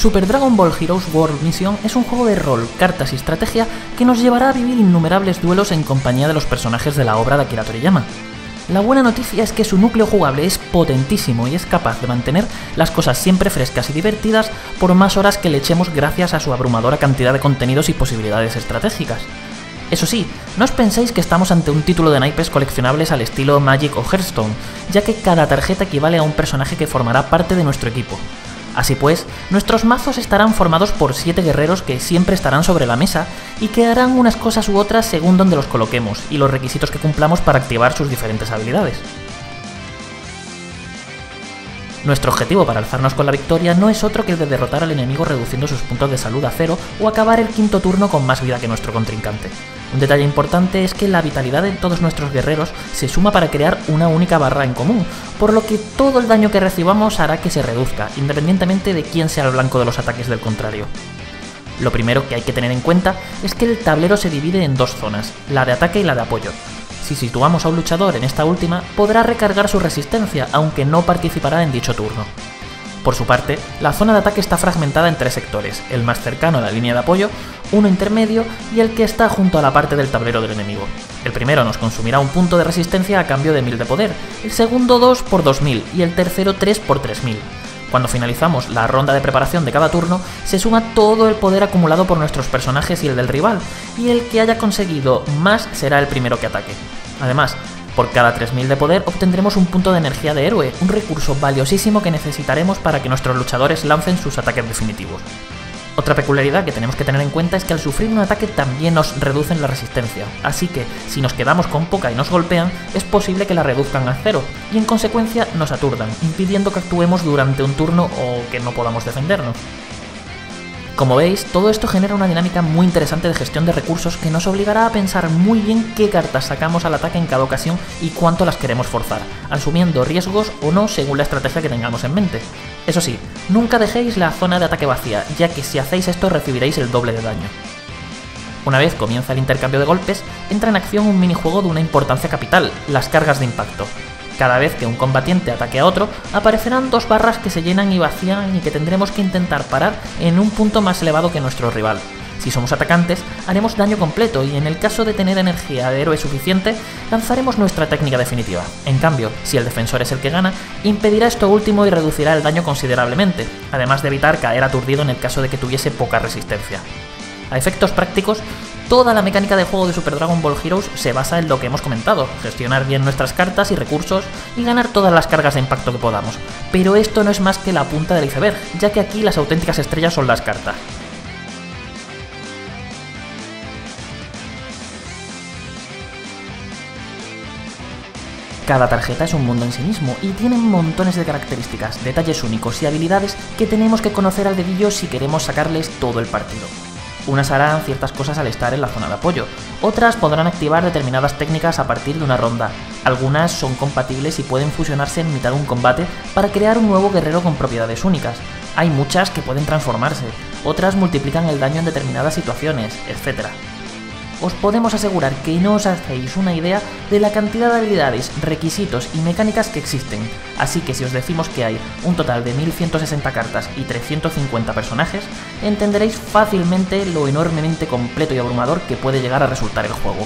Super Dragon Ball Heroes World Mission es un juego de rol, cartas y estrategia que nos llevará a vivir innumerables duelos en compañía de los personajes de la obra de Akira Toriyama. La buena noticia es que su núcleo jugable es potentísimo y es capaz de mantener las cosas siempre frescas y divertidas por más horas que le echemos gracias a su abrumadora cantidad de contenidos y posibilidades estratégicas. Eso sí, no os penséis que estamos ante un título de naipes coleccionables al estilo Magic o Hearthstone, ya que cada tarjeta equivale a un personaje que formará parte de nuestro equipo. Así pues, nuestros mazos estarán formados por 7 guerreros que siempre estarán sobre la mesa y que harán unas cosas u otras según donde los coloquemos y los requisitos que cumplamos para activar sus diferentes habilidades. Nuestro objetivo para alzarnos con la victoria no es otro que el de derrotar al enemigo reduciendo sus puntos de salud a 0 o acabar el quinto turno con más vida que nuestro contrincante. Un detalle importante es que la vitalidad de todos nuestros guerreros se suma para crear una única barra en común, por lo que todo el daño que recibamos hará que se reduzca, independientemente de quién sea el blanco de los ataques del contrario. Lo primero que hay que tener en cuenta es que el tablero se divide en dos zonas, la de ataque y la de apoyo. Si situamos a un luchador en esta última, podrá recargar su resistencia, aunque no participará en dicho turno. Por su parte, la zona de ataque está fragmentada en 3 sectores, el más cercano a la línea de apoyo, uno intermedio y el que está junto a la parte del tablero del enemigo. El primero nos consumirá un punto de resistencia a cambio de 1000 de poder, el segundo 2 por 2000 y el tercero 3 por 3000. Cuando finalizamos la ronda de preparación de cada turno, se suma todo el poder acumulado por nuestros personajes y el del rival, y el que haya conseguido más será el primero que ataque. Además, por cada 3000 de poder obtendremos un punto de energía de héroe, un recurso valiosísimo que necesitaremos para que nuestros luchadores lancen sus ataques definitivos. Otra peculiaridad que tenemos que tener en cuenta es que al sufrir un ataque también nos reducen la resistencia, así que si nos quedamos con poca y nos golpean, es posible que la reduzcan a 0, y en consecuencia nos aturdan, impidiendo que actuemos durante un turno o que no podamos defendernos. Como veis, todo esto genera una dinámica muy interesante de gestión de recursos que nos obligará a pensar muy bien qué cartas sacamos al ataque en cada ocasión y cuánto las queremos forzar, asumiendo riesgos o no según la estrategia que tengamos en mente. Eso sí, nunca dejéis la zona de ataque vacía, ya que si hacéis esto recibiréis el doble de daño. Una vez comienza el intercambio de golpes, entra en acción un minijuego de una importancia capital, las cargas de impacto. Cada vez que un combatiente ataque a otro, aparecerán 2 barras que se llenan y vacían y que tendremos que intentar parar en un punto más elevado que nuestro rival. Si somos atacantes, haremos daño completo y en el caso de tener energía de héroe suficiente, lanzaremos nuestra técnica definitiva. En cambio, si el defensor es el que gana, impedirá esto último y reducirá el daño considerablemente, además de evitar caer aturdido en el caso de que tuviese poca resistencia. A efectos prácticos, toda la mecánica de juego de Super Dragon Ball Heroes se basa en lo que hemos comentado, gestionar bien nuestras cartas y recursos y ganar todas las cargas de impacto que podamos. Pero esto no es más que la punta del iceberg, ya que aquí las auténticas estrellas son las cartas. Cada tarjeta es un mundo en sí mismo y tiene montones de características, detalles únicos y habilidades que tenemos que conocer al dedillo si queremos sacarles todo el partido. Unas harán ciertas cosas al estar en la zona de apoyo, otras podrán activar determinadas técnicas a partir de una ronda, algunas son compatibles y pueden fusionarse en mitad de un combate para crear un nuevo guerrero con propiedades únicas. Hay muchas que pueden transformarse, otras multiplican el daño en determinadas situaciones, etc. Os podemos asegurar que no os hacéis una idea de la cantidad de habilidades, requisitos y mecánicas que existen, así que si os decimos que hay un total de 1160 cartas y 350 personajes, entenderéis fácilmente lo enormemente completo y abrumador que puede llegar a resultar el juego.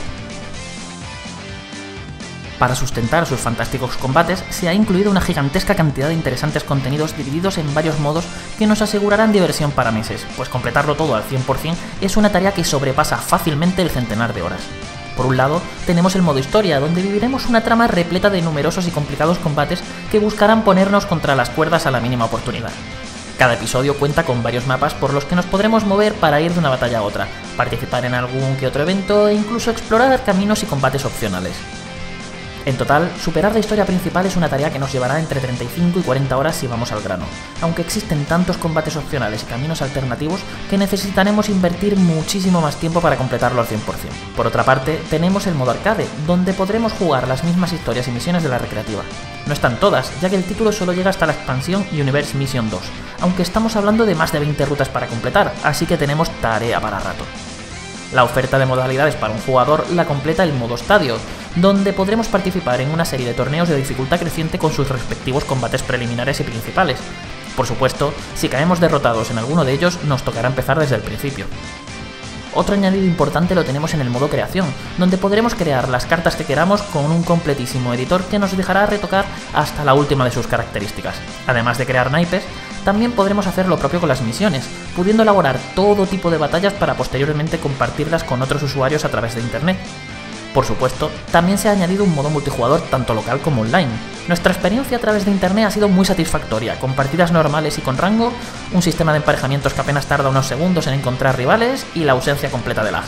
Para sustentar sus fantásticos combates, se ha incluido una gigantesca cantidad de interesantes contenidos divididos en varios modos que nos asegurarán diversión para meses, pues completarlo todo al 100% es una tarea que sobrepasa fácilmente el centenar de horas. Por un lado, tenemos el modo historia, donde viviremos una trama repleta de numerosos y complicados combates que buscarán ponernos contra las cuerdas a la mínima oportunidad. Cada episodio cuenta con varios mapas por los que nos podremos mover para ir de una batalla a otra, participar en algún que otro evento e incluso explorar caminos y combates opcionales. En total, superar la historia principal es una tarea que nos llevará entre 35 y 40 horas si vamos al grano, aunque existen tantos combates opcionales y caminos alternativos que necesitaremos invertir muchísimo más tiempo para completarlo al 100%. Por otra parte, tenemos el modo arcade, donde podremos jugar las mismas historias y misiones de la recreativa. No están todas, ya que el título solo llega hasta la expansión Universe Mission 2, aunque estamos hablando de más de 20 rutas para completar, así que tenemos tarea para rato. La oferta de modalidades para un jugador la completa el modo estadio, donde podremos participar en una serie de torneos de dificultad creciente con sus respectivos combates preliminares y principales. Por supuesto, si caemos derrotados en alguno de ellos, nos tocará empezar desde el principio. Otro añadido importante lo tenemos en el modo creación, donde podremos crear las cartas que queramos con un completísimo editor que nos dejará retocar hasta la última de sus características. Además de crear naipes, también podremos hacer lo propio con las misiones, pudiendo elaborar todo tipo de batallas para posteriormente compartirlas con otros usuarios a través de internet. Por supuesto, también se ha añadido un modo multijugador tanto local como online. Nuestra experiencia a través de internet ha sido muy satisfactoria, con partidas normales y con rango, un sistema de emparejamientos que apenas tarda unos segundos en encontrar rivales y la ausencia completa de lag.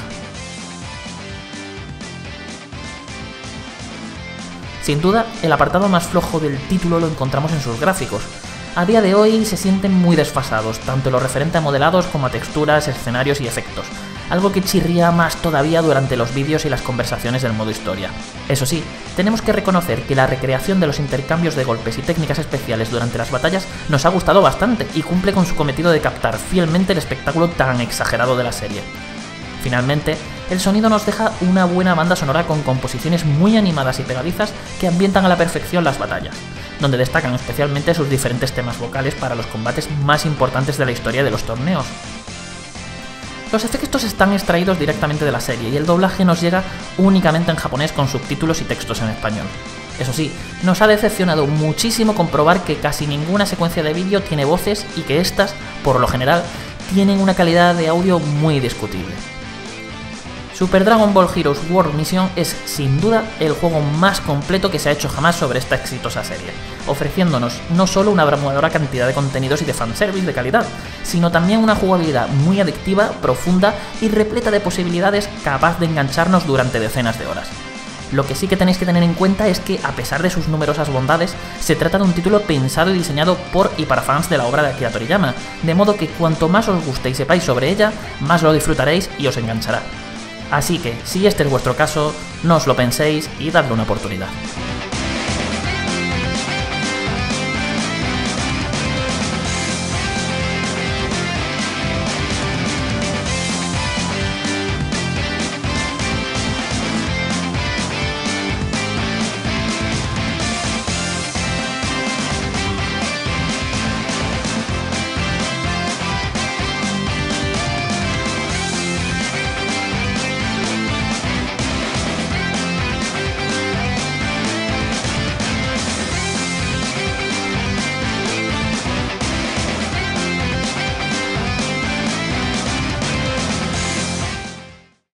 Sin duda, el apartado más flojo del título lo encontramos en sus gráficos. A día de hoy se sienten muy desfasados, tanto en lo referente a modelados como a texturas, escenarios y efectos, algo que chirría más todavía durante los vídeos y las conversaciones del modo historia. Eso sí, tenemos que reconocer que la recreación de los intercambios de golpes y técnicas especiales durante las batallas nos ha gustado bastante y cumple con su cometido de captar fielmente el espectáculo tan exagerado de la serie. Finalmente, el sonido nos deja una buena banda sonora con composiciones muy animadas y pegadizas que ambientan a la perfección las batallas, donde destacan especialmente sus diferentes temas vocales para los combates más importantes de la historia de los torneos. Los efectos están extraídos directamente de la serie y el doblaje nos llega únicamente en japonés con subtítulos y textos en español. Eso sí, nos ha decepcionado muchísimo comprobar que casi ninguna secuencia de vídeo tiene voces y que estas, por lo general, tienen una calidad de audio muy discutible. Super Dragon Ball Heroes World Mission es, sin duda, el juego más completo que se ha hecho jamás sobre esta exitosa serie, ofreciéndonos no solo una abrumadora cantidad de contenidos y de fanservice de calidad, sino también una jugabilidad muy adictiva, profunda y repleta de posibilidades capaz de engancharnos durante decenas de horas. Lo que sí que tenéis que tener en cuenta es que, a pesar de sus numerosas bondades, se trata de un título pensado y diseñado por y para fans de la obra de Akira Toriyama, de modo que cuanto más os guste y sepáis sobre ella, más lo disfrutaréis y os enganchará. Así que, si este es vuestro caso, no os lo penséis y dadle una oportunidad.